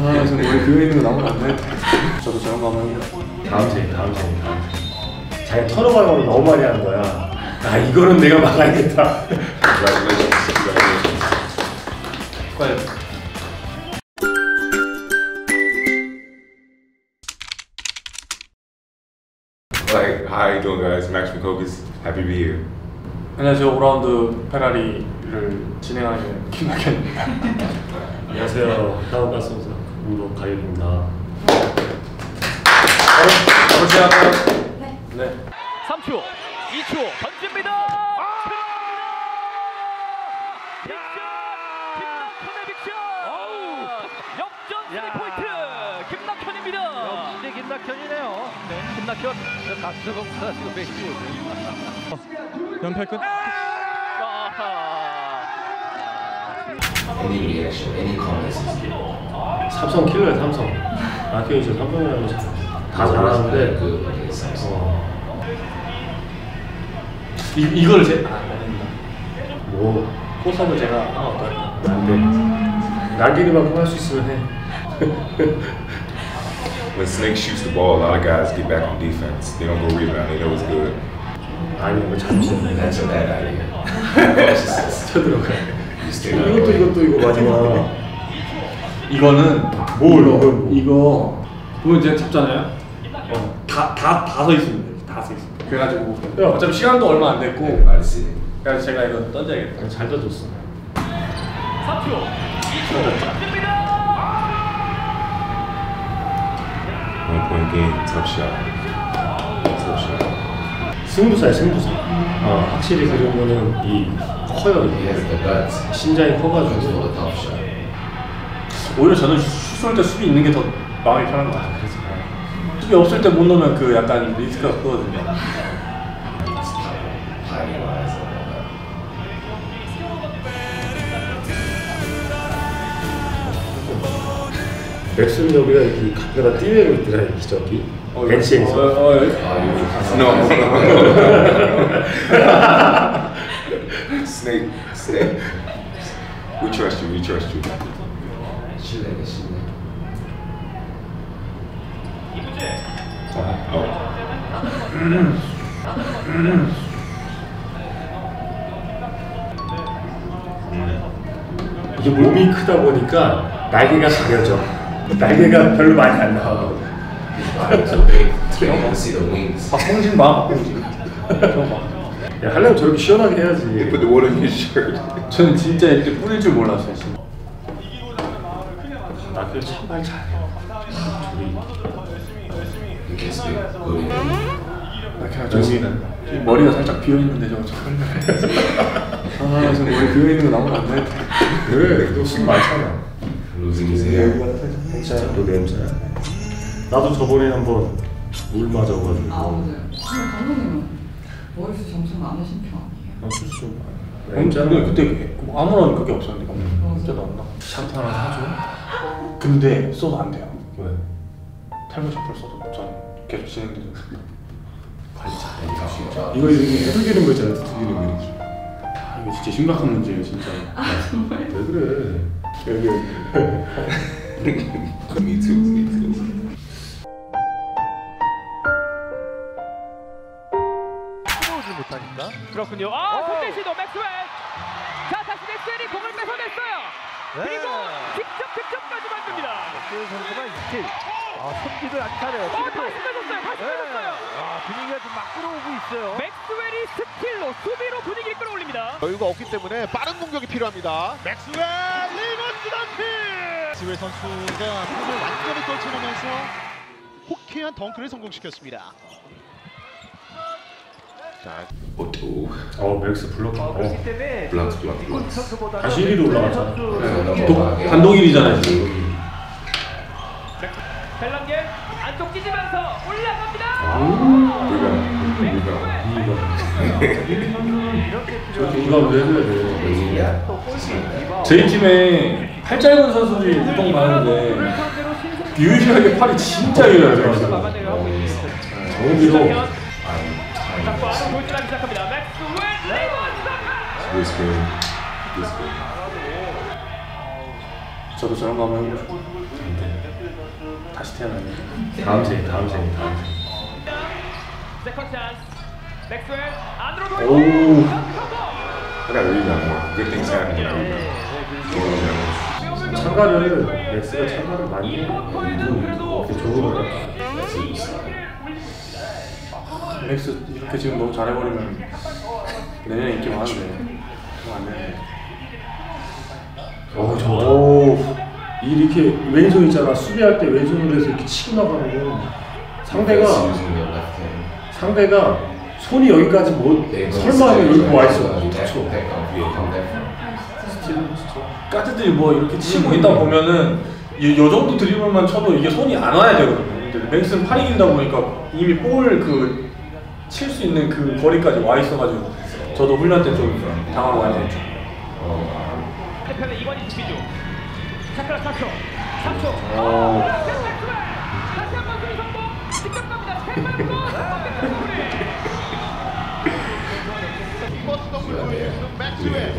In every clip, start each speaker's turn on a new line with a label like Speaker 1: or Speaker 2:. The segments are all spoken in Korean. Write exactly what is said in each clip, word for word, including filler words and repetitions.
Speaker 1: 아, 저 머리 그거 있는 거 나오면 안 돼. 저도 저런 거 한번 해볼게요.
Speaker 2: 다음 생이 다음 생이 다음 생. 자기 턴오버 걸 너무 많이 하는 거야. 아 이거는 내가 막아야겠다.
Speaker 1: 과연.
Speaker 3: Like, how you doing, guys? Max McCocus. Happy to be here.
Speaker 1: 안녕하세요. 오라운드 페라리를 진행하는 김학현입니다.
Speaker 2: 안녕하세요. 다음 가수로 가윤입니다.
Speaker 1: 바로 시작할까요?
Speaker 4: 네.
Speaker 1: 네.
Speaker 5: 삼 초, 이 초 던집니다. 역전 포인트 김낙현입니다. 역시 김낙현이네요. 네, 김낙현 가스공사 지금 배치고
Speaker 1: 연패 끝.
Speaker 6: Any reaction, any comments?
Speaker 2: 삼성 킬러야 삼성. 아키오 진짜 삼성이라고 다 잘하는데
Speaker 6: 그 against Samsung.
Speaker 2: 어.
Speaker 1: 이 이거를 제 아, 아닙니다.
Speaker 2: 뭐
Speaker 1: 포섭을 제가 하나 어떨까요?
Speaker 2: 안 돼. 날개리만큼 할 수 있으면 해.
Speaker 3: When Snake shoots the ball, a lot of guys get back on defense. They don't go rebound. They know it's good.
Speaker 2: 아니 뭐 잠시
Speaker 6: That's a bad idea.
Speaker 2: 쳐들어가.
Speaker 6: You stay
Speaker 2: 이것도 이것도 이거 마지막.
Speaker 1: 이거는
Speaker 2: 뭘
Speaker 1: 이거
Speaker 2: 이거
Speaker 1: 이거 보면 제가 잡잖아요. 어, 다다다 서 있습니다. 다 서 있습니다. 그래가지고
Speaker 2: 야.
Speaker 1: 어차피 시간도 얼마 안 됐고
Speaker 6: 말지.
Speaker 1: 그래서 제가 이거 던져야겠다.
Speaker 2: 잘 던졌어.
Speaker 5: 삼 초, 이 초 던집니다.
Speaker 3: One point game, tough shot. Tough shot.
Speaker 2: 승부사야 승부사. 어 확실히 그런 거는 이 커요.
Speaker 6: He has the guts.
Speaker 2: 신장이
Speaker 6: For
Speaker 2: 커가지고.
Speaker 6: the tough shot.
Speaker 1: 오히려 저는 슛 쏠 때 수비 있는 게 더 마음이 편한 것 같아요. 그래서 수비 없을 때 못 넣으면 그 약간 리스크가 크거든요.
Speaker 6: Timing wise and all that.
Speaker 2: 맥스는 여기가 이 가끔가다 뛰내고 있더라 이 기적이. 벤치에서.
Speaker 1: 어, 어, 어,
Speaker 3: No. Snake, Snake. We trust you. We trust you.
Speaker 6: 실례가 실례.
Speaker 3: Oh.
Speaker 2: 이게 몸이 크다 보니까 날개가 가려져. 날개가 별로 많이 안 나와.
Speaker 6: So big. You can see the wings.
Speaker 1: 박봉진 봐, 박봉진. 저거 봐.
Speaker 2: 야, 하려면 저렇게 시원하게
Speaker 3: They
Speaker 2: 해야지.
Speaker 3: put the water in your shirt.
Speaker 1: 저는 진짜 이렇게 뿌릴 줄 몰랐어요. 진짜.
Speaker 2: 나 그래 참말 잘해.
Speaker 6: You can speak good English.
Speaker 1: 그냥 저기는 머리가 살짝 비어 있는데 저거 저 아, 저 머리 비어 있는 거 나오면 안 돼.
Speaker 2: 그래, 너술 많잖아.
Speaker 6: Losing his hair.
Speaker 2: 괜찮아, 너 냄새야. 나도 저번에 한번 물 맞아가지고.
Speaker 4: 아 맞아요. 근데 감독님은 머리숱 엄청 많으신 편 아니에요?
Speaker 2: 아, 수수.
Speaker 1: 근데 그때 아무런 그게 없었는데 감독님. 진짜 나온다. 샴푸 하나 사줘. 근데 써도 안 돼요.
Speaker 2: 왜?
Speaker 1: 탈모 샴푸를 써도 전 계속 진행되죠. 관리 잘해.
Speaker 6: 진짜.
Speaker 2: 이거 이렇게 두들기는 거 있잖아, 두들기는 거 이렇게.
Speaker 1: 아, 이거 진짜 심각한 문제예요, 진짜.
Speaker 4: 아 정말?
Speaker 2: 왜 그래? 여기 여기.
Speaker 3: Me too. Me too.
Speaker 5: 들어오지 못하니까. 그렇군요. 아, 손대 시도 맥스웰. 자, 다시 맥스웰이 공을 뺏어냈어요. 그리고 직접 득점까지 만듭니다. 맥스웰 선수가 스틸. 아, 손기도 안 차려요. 어, 다시 뺏었어요. 다시 뺏었어요. 아, 분위기가 좀 막 끌어오고 있어요. 맥스웰이 스틸로 수비로 분위기를 끌어올립니다.
Speaker 7: 여유가 없기 때문에 빠른 공격이 필요합니다. 맥스웰 리버스 덩크! 맥스웰 선수가 폼을 완전히 떨쳐내면서 호쾌한 덩크를 성공시켰습니다. 자,
Speaker 3: Otto.
Speaker 2: 어, 맥스 블록. 어.
Speaker 3: Blocks, blocks, blocks.
Speaker 2: 다시 일 위로 올라갔잖아.
Speaker 1: 도, 단독 일 위잖아요, 지금.
Speaker 5: 벨랑게 안쪽 찢으면서 올라갑니다.
Speaker 3: Rebound. Rebound.
Speaker 2: 저 중간 왜 해줘야 돼?
Speaker 1: 저희 팀에 팔 짧은 선수들이 보통 많은데 유일하게 팔이 진짜 유일해요.
Speaker 5: 막아내려 하고 있습니다.
Speaker 2: 정우기로.
Speaker 5: 자, 빠른 돌진하기 시작합니다. 맥스웰 리버스
Speaker 3: This good. This good.
Speaker 1: 저도 저런 거 한번 해보고 싶어요. 다시 태어나네.
Speaker 2: 다음 생, 다음 생, 다음 생.
Speaker 5: 세컨 찬스. 맥스웰 안으로
Speaker 1: 오.
Speaker 5: 돌고.
Speaker 3: I gotta rebound more. Good things happen when I rebound.
Speaker 2: 참가를 맥스가 참가를 많이 해. 이렇게 좋은 거야.
Speaker 1: 맥스 이렇게 지금 너무 잘해버리면 내년에 인기 많은데 그럼 안 되네.
Speaker 2: 오, 저, 오, 이렇게 왼손 있잖아. 수비할 때 왼손으로 해서 이렇게 치고 나가는 거. 상대가
Speaker 6: using your left hand.
Speaker 2: 상대가 손이 여기까지 뭐 설마 여기 와 있어. 그렇죠.
Speaker 1: 까지들이 뭐 이렇게 치고 있다 보면은 이 요 정도 드리블만 쳐도 이게 손이 안 와야 되거든요. 근데 맥스는 팔이 길다 보니까 이미 볼 그 칠 수 있는 그 거리까지 와 있어가지고 저도 훈련 때 좀 당황을 많이 했죠.
Speaker 5: 태편의 이관이 준비 중. 샤크라 삼 초. 삼 초.
Speaker 1: 오.
Speaker 5: 다시 한번 수비 성공. 직접 갑니다. 태편의
Speaker 7: 버스 덩크를 보여주는 맥스웰.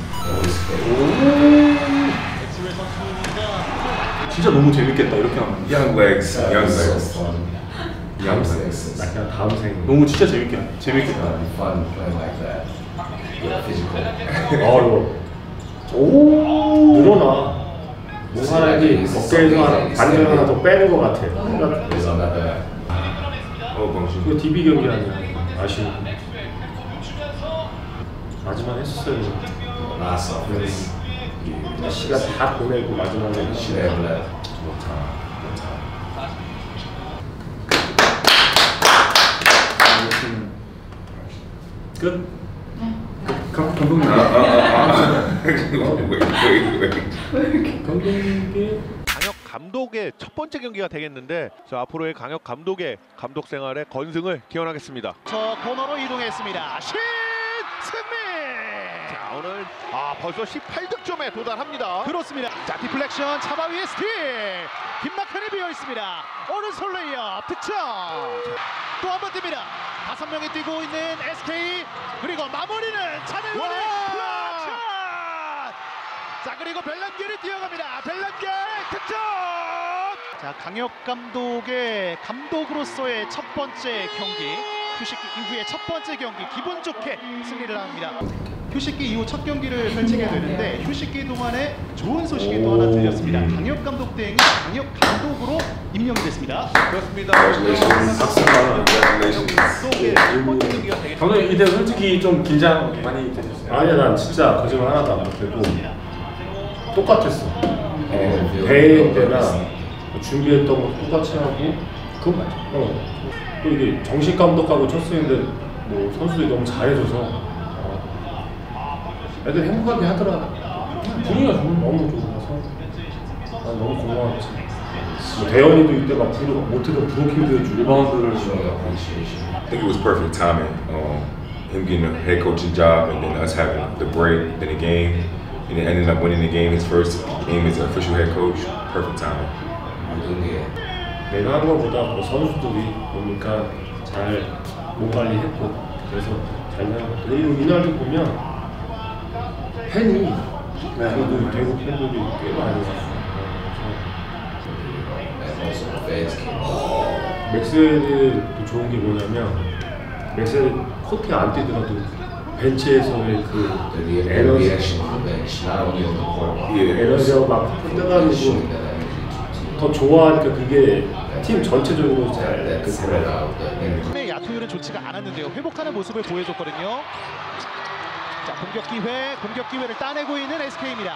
Speaker 7: 맥스웰 선수가
Speaker 1: 진짜 너무 재밌겠다 이렇게 하면.
Speaker 3: Young legs, young legs, young
Speaker 6: Young
Speaker 3: legs.
Speaker 2: 나 그냥 다음 생.
Speaker 1: 너무 진짜 재밌게 재밌겠다.
Speaker 6: Fun playing like that. Yeah, physical.
Speaker 2: 어, 이거. 오, 늘어나. 뭔가 이게 어깨에서 하나, 반절 하나 더 빼는 것 같아. 그러니까
Speaker 6: It's not that bad.
Speaker 3: Oh, bonjour.
Speaker 2: 이거 디비 경기 아니야. 아쉬워. 마지막 했었어요.
Speaker 6: Last offense.
Speaker 2: 시간 다 보내고 마지막에
Speaker 6: Should have left.
Speaker 3: More time, more time.
Speaker 1: 끝. 감 감독님.
Speaker 3: Uh, uh, uh, uh. Wait, wait, wait.
Speaker 1: 감독님.
Speaker 7: 강혁 감독의 첫 번째 경기가 되겠는데 자, 앞으로의 강혁 감독의 감독 생활의 건승을 기원하겠습니다. 저 코너로 이동했습니다. 신 승리! 자, 오늘 아 벌써 십팔 득점에 도달합니다. 그렇습니다. 자, 디플렉션 차바위의 스틸. 김낙현이 비어 있습니다. 오른손 레이업 득점. 또 한 번 뜁니다. 다섯 명이 뛰고 있는 에스케이 그리고 마무리는 차넬원의 클러치! 자, 그리고 벨란겔이 뛰어갑니다. 벨란겔 득점! 자, 강혁 감독의 감독으로서의 첫 번째 경기, 휴식기 이후의 첫 번째 경기 기분 좋게 승리를 합니다. 휴식기 이후 첫 경기를 펼치게 되는데 휴식기 동안에 좋은 소식이 또 하나 들렸습니다. 강혁 감독 대행이 강혁 감독으로 임명이 됐습니다. 그렇습니다.
Speaker 3: Congratulations.
Speaker 7: 감독의 첫 번째 경기가 되겠습니다.
Speaker 1: 감독님 이때 솔직히 좀 긴장 많이 되셨어요?
Speaker 2: 아니야, 난 진짜 거짓말 하나도 안 못했고 똑같았어.
Speaker 6: And
Speaker 2: 어, 대회 때나 준비했던 거 똑같이 하고
Speaker 1: 그건 맞죠.
Speaker 2: 어. 또 이게 정식 감독하고 첫 승인데 뭐 선수들이 너무 잘해줘서 어. 애들 행복하게 하더라. 분위기가 너무 너무 좋아서 난 너무 고마웠지. 뭐 대현이도 이때 막 부러 못해도 브로킹도 해주고
Speaker 1: 리바운드를
Speaker 6: Showing appreciation.
Speaker 3: I think it was perfect timing. Um, him getting a head coaching job, and then us having the break, then the game, and then ending up winning the game. His first game as an official head coach. Perfect timing.
Speaker 2: 내가 한 것보다 뭐 선수들이 보니까 잘 몸 관리했고 그래서 잘 나간 것 같아. 그리고 이날도 보면 팬이
Speaker 1: 네.
Speaker 2: 그래도 대구 팬들이 꽤 많이 왔어.
Speaker 6: And also the fans came.
Speaker 2: 맥스웰도 좋은 게 뭐냐면 맥스웰 코트에 안 뛰더라도 벤치에서의 그
Speaker 6: The re-
Speaker 2: 에너지
Speaker 6: reaction from the bench, not only on the court.
Speaker 3: Yeah.
Speaker 2: 에너지가 막
Speaker 6: Showing
Speaker 2: 뜨가지고
Speaker 6: that energy to team.
Speaker 2: 더 좋아하니까 그게 팀 전체적으로 잘
Speaker 6: That
Speaker 2: 그
Speaker 6: spread out the energy.
Speaker 7: 팀의 야투율은 좋지가 않았는데요. 회복하는 모습을 보여줬거든요. 자, 공격 기회, 공격 기회를 따내고 있는 에스케이입니다.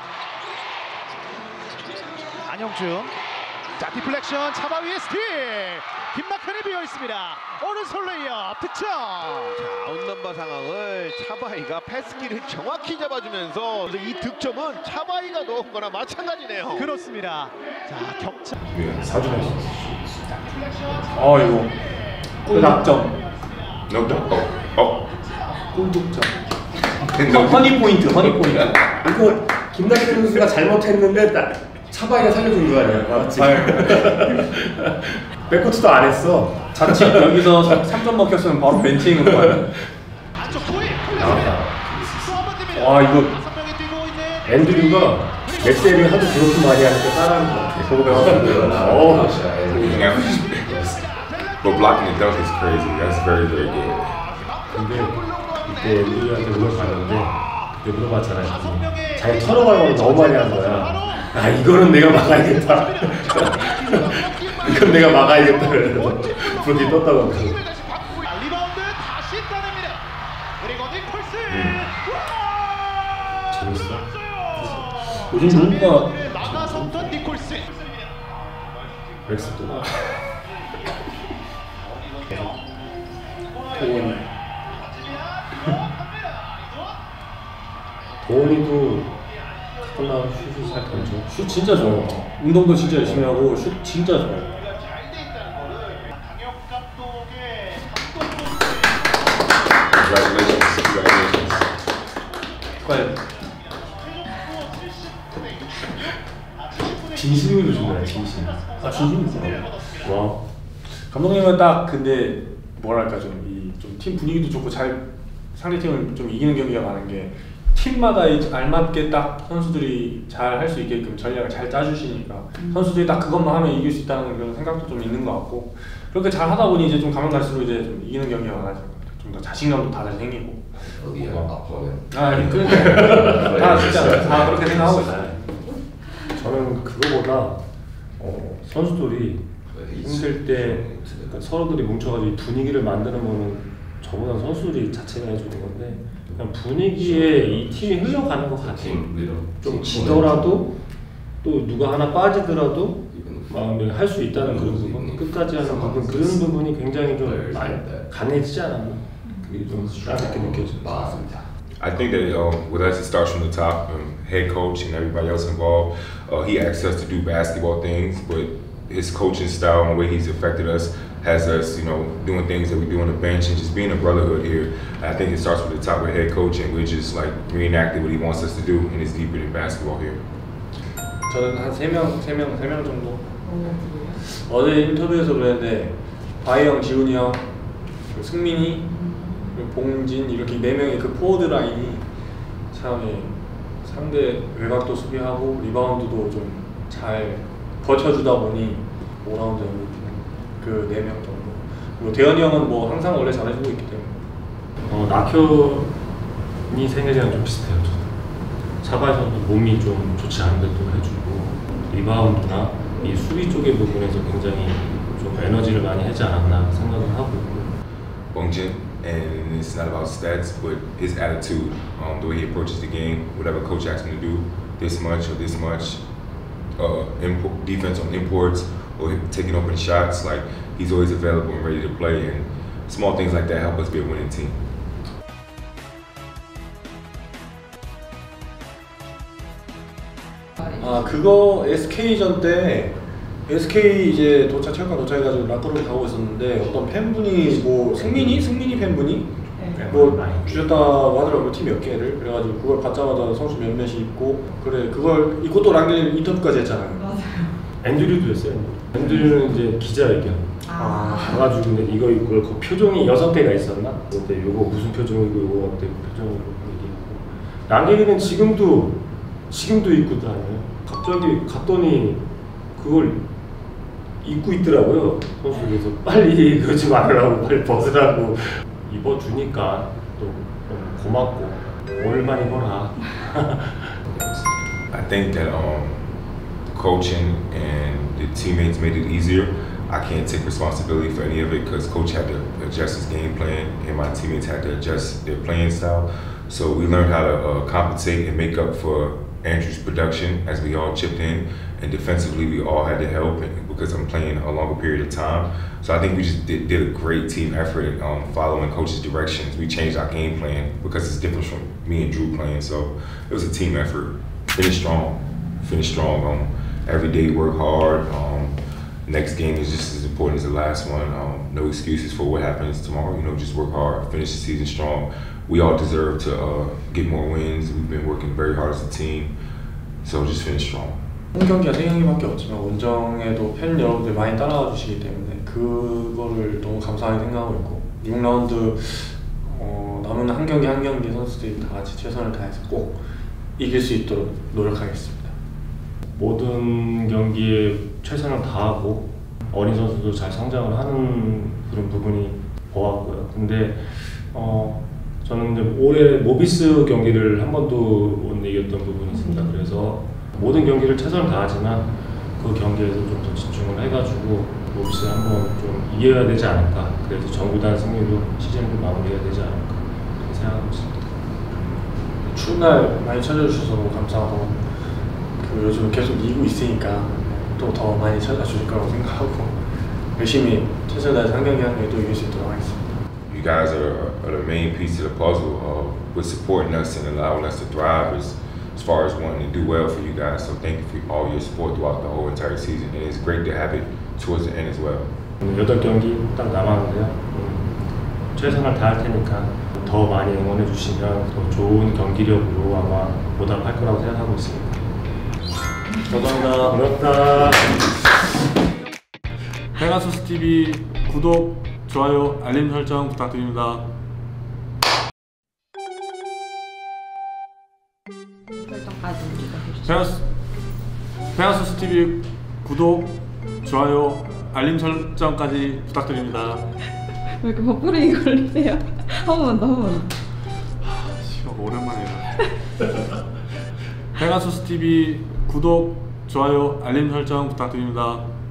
Speaker 7: 안영준. 자, 디플렉션 차바위의 스틸. 김낙현이 비어 있습니다. 오른손 레이업 득점. 자, 온넘버 상황을 차바이가 패스키를 정확히 잡아주면서 이 득점은 차바이가 넣은 거나 마찬가지네요. 그렇습니다. 자, 격차.
Speaker 3: Yeah.
Speaker 2: 사주했어.
Speaker 1: 아 이거 꿀득점.
Speaker 3: No doubt. Oh, oh.
Speaker 1: 꿀득점.
Speaker 3: No.
Speaker 1: 허니 포인트, 허니 포인트.
Speaker 2: 이거 김낙현 선수가 잘못했는데 나 차바이가 살려준 거 아니야? 맞지? 백코트도 안 했어.
Speaker 1: 자칫 여기서 삼 점 먹혔으면 바로 벤치ing으로 가요.
Speaker 7: 안쪽 투입
Speaker 2: 나왔다.
Speaker 7: 또 한 번 뜁니다.
Speaker 1: 와 이거
Speaker 7: 다섯 명이 뛰고 있는
Speaker 2: 앤드류가 엑셀이 하도 그렇게 많이 하니까 따라하는 것 같아. 그거 배웠는데. 어.
Speaker 3: But blocking the dunk is crazy. That's very, very good.
Speaker 2: 근데 이때 우리한테 물어봤는데 그때 물어봤잖아요. 자기 털어가는 걸 너무 많이 한 거야. 아 이거는 내가 막아야겠다. 이건 내가 막아야겠다. 그래서 브로디 떴다고 하면서.
Speaker 7: 리바운드 다시 따냅니다. 그리고 니콜스.
Speaker 2: 재밌어.
Speaker 1: 요즘 농구가
Speaker 7: 나가섰던 니콜스.
Speaker 2: 렉스 또 나.
Speaker 1: 도원이
Speaker 2: 도원이도 가끔 나와 슛을 잘 던져.
Speaker 1: 슛 진짜 좋아요. 운동도 진짜 열심히 하고 슛 진짜 좋아요.
Speaker 3: Congratulations. Congratulations.
Speaker 2: 진심으로 준다. 진심.
Speaker 1: 아 진심이구나.
Speaker 2: 와.
Speaker 1: 감독님은 딱 근데 뭐랄까 좀 이 좀 팀 분위기도 좋고 잘 상대 팀을 좀 이기는 경기가 많은 게 팀마다 이 알맞게 딱 선수들이 잘 할 수 있게끔 전략을 잘 짜주시니까 음. 선수들이 딱 그것만 하면 이길 수 있다는 그런 생각도 좀 있는 것 같고 그렇게 잘 하다 보니 이제 좀 가면 갈수록 이제 좀 이기는 경기가 많아지는 것 같아요. 좀 더 자신감도 다들 생기고. 아 그러니까 다 진짜 다 그렇게 생각하고 있어요.
Speaker 2: 저는 그거보다 어, 선수들이 힘들 때 그러니까 서로들이 뭉쳐가지고 분위기를 만드는 거는 저보다 선수들이 자체가 해주는 건데 그냥 분위기에 이 팀이 흘러가는 것 같아요. 좀 지더라도 또 누가 하나 빠지더라도 마음에 할 수 있다는 그런 부분, 끝까지 하는 부분 그런 부분이 굉장히 좀 많이 강해지지 않았나 그게 좀 따뜻하게 느껴져요.
Speaker 3: I think that um, with us, it starts from the top. Um, head coach and everybody else involved. Uh, he asks us to do basketball things, but his coaching style and the way he's affected us has us, you know, doing things that we do on the bench and just being a brotherhood here. I think it starts with the top with head coach, and we're just like reenacting what he wants us to do, and it's deeper than basketball here.
Speaker 1: 저는 한 세 명, 세 명, 세 명 정도. 어제 인터뷰에서 그랬는데 바이 형, 지훈이 형, 그리고 승민이, 그리고 봉진 이렇게 네 명의 그 포워드 라인이 참 상대 외곽도 수비하고 리바운드도 좀 잘 버텨주다 보니 오 라운드 그 네 명 정도. 그리고 대현이 형은 뭐 항상 원래 잘해주고 있기 때문에.
Speaker 2: 어, 낙현이 생각이랑 좀 비슷해요. 저는. 차바에서도 몸이 좀 좋지 않은데도 해주고 리바운드나 이 수비 쪽의 부분에서 굉장히 좀 에너지를 많이 하지 않았나 생각을 하고.
Speaker 3: Bongjin, and it's not about stats, but his attitude, um, the way he approaches the game. Whatever coach asks him to do, this much or this much, uh, import, defense on imports or taking open shots, like he's always available and ready to play. And small things like that help us be a winning team.
Speaker 1: 아 그거 에스케이전 때 에스케이 이제 도착 체육관 도착해가지고 락커룸 가고 있었는데 어떤 팬분이 뭐 승민이 승민이 팬분이
Speaker 4: 네.
Speaker 1: 뭐 주셨다고 하더라고요. 팀 몇 개를. 그래가지고 그걸 받자마자 선수 몇몇이 입고 그래 그걸 입고 또 랑겔 인터뷰까지 했잖아요.
Speaker 4: 맞아요.
Speaker 2: 앤드류도 했어요. 앤드류는 이제 기자회견.
Speaker 4: 아.
Speaker 2: 가가지고 근데 이거 입고 그 표정이 여섯 개가 있었나? 근데 요거 무슨 표정이고 요거 어때 표정이고 얘기하고. 랑겔이는 지금도 지금도 입고 다녀요. 갑자기 갔더니 그걸 입고 있더라고요. 선수들께서 빨리 그러지 말라고 빨리 벗으라고 입어주니까 또 고맙고 뭘 많이 벌어.
Speaker 3: I think that um, coaching and the teammates made it easier. I can't take responsibility for any of it because coach had to adjust his game plan and my teammates had to adjust their playing style. So we learned how to uh, compensate and make up for Andrew's production as we all chipped in, and defensively we all had to help because I'm playing a longer period of time. So I think we just did, did a great team effort in um, following coach's directions. We changed our game plan because it's different from me and Drew playing. So it was a team effort. Finish strong, finish strong. Um, every day work hard. Um, next game is just as important as the last one. Um, no excuses for what happens tomorrow. You know, just work hard, finish the season strong. We all deserve to uh, get more wins. We've been working very hard as a team, so just finish strong.
Speaker 1: 홈 경기가 세 경기밖에 없지만 원정에도 팬 여러분들 많이 따라와 주시기 때문에 그거를 너무 감사하게 생각하고 있고 육 라운드 어, 남은 한 경기 한 경기 선수들이 다 같이 최선을 다해서 꼭 이길 수 있도록 노력하겠습니다.
Speaker 2: 모든 경기에 최선을 다하고 어린 선수도 잘 성장을 하는 그런 부분이 보았고요. 근데 어, 저는 이제 올해 모비스 경기를 한 번도 못 이겼던 부분이 있습니다. 그래서 모든 경기를 최선을 다하지만 그 경기에서 좀 더 집중을 해가지고 모비스 한번 좀 이겨야 되지 않을까. 그래서 정구단 승리로 시즌을 마무리해야 되지 않을까 그렇게 생각하고 있습니다.
Speaker 1: 추운 날 많이 찾아주셔서 너무 감사하고 그 요즘 계속 이기고 있으니까 또 더 많이 찾아주실 거라고 생각하고 열심히 최선을 다해서 한 경기 한 경기 또 이길 수 있도록 하겠습니다.
Speaker 3: You guys are, are the main piece of the puzzle uh, with supporting us and allowing us to thrive as, as far as wanting to do well for you guys. So thank you for all your support throughout the whole entire season. And it's great to have it towards the end as well.
Speaker 2: 여덟 경기 딱 남았는데요. 음, 최선을 다할 테니까 더 많이 응원해 주시면 더 좋은 경기력으로 아마 보답할 거라고 생각하고 있습니다.
Speaker 1: 감사합니다.
Speaker 2: 고맙다.
Speaker 1: 페가수스 티비 구독, 좋아요, 알림 설정 부탁드립니다.
Speaker 4: 설정까지 우리가 해주세요.
Speaker 1: 페가수, 페가수스 티비 구독, 좋아요, 알림 설정까지 부탁드립니다.
Speaker 4: 왜 이렇게 버프링이 걸리세요? 한 번만 더, 한 번만 더.
Speaker 1: 씨발 오랜만이다. 페가수스 티비 구독, 좋아요, 알림 설정 부탁드립니다.